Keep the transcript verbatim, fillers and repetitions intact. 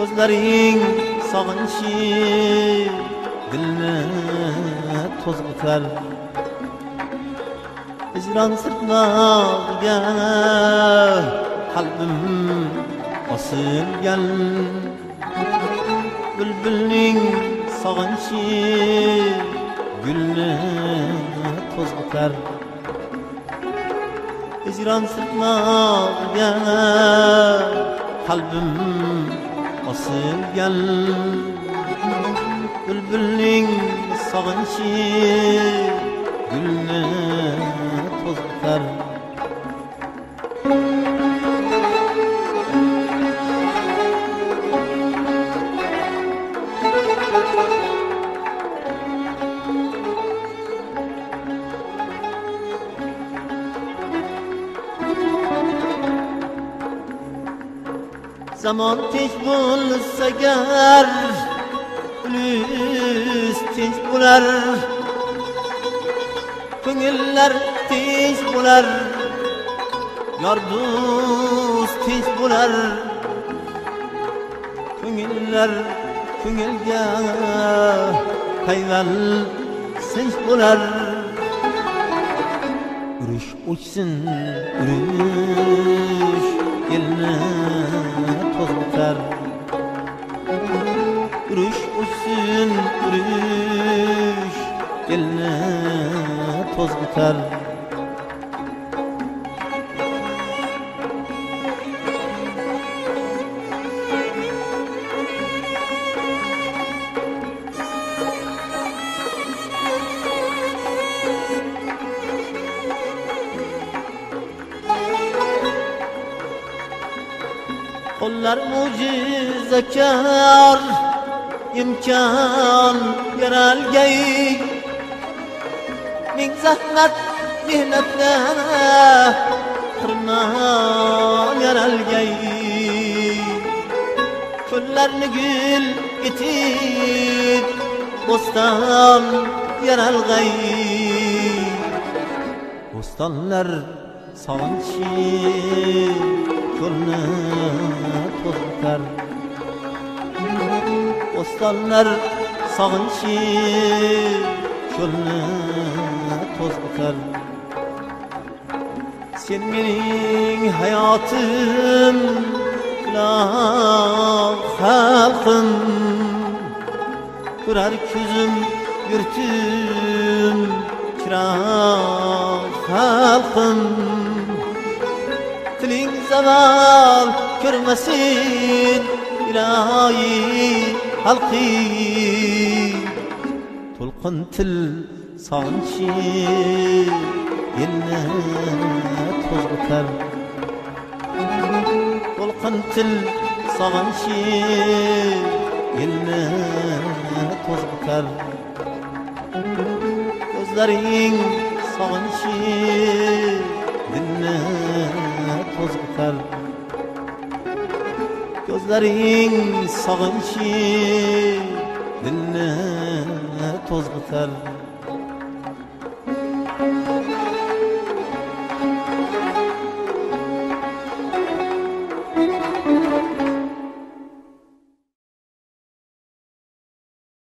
Gözlerin sağınçı dilni tozgutar. Hicran sırtlarga kalbim osilgan. Bülbülning sağınçı gülni tozgutar. Hicran sırtlarga kalbim osilgan. Bülbülning sağınçı gülni tozgutar. Zaman tinch bo'lsa gar ulus tinch bo'lar. Ko'ngillar tinch bo'lar, yor do'st tinch bo'lar. Ko'ngillar ko'ngilga payvand sinch bo'lar. Urush o'chsin urush elni tozgutar. Urush o'chsin urush elni tozgutar. Qo'llar mo'jizakor imkon yaralgay. Ming zahmat mehnatda qirnon yaralgay. Ko'llarni gul etib bo'ston yaralgay. Bo'stonlar sog'inchi ko'lni tozgutar. Bo'stonlar sog'inchi ko'lni tozgutar. Sen mening hayotim, quloq xalqim. Ko'rar ko'zim yurtim, chiroq xalqim. Tiling zaval ko'rmasin ilohi xalqi. To'lqin til sog'inchi elni tozgutar. To'lqin til sog'inchi elni tozgutar. Ko'zlaring sog'inchi dilni tozgutar. Ko'zlaring sog'inchi dilni tozgutar.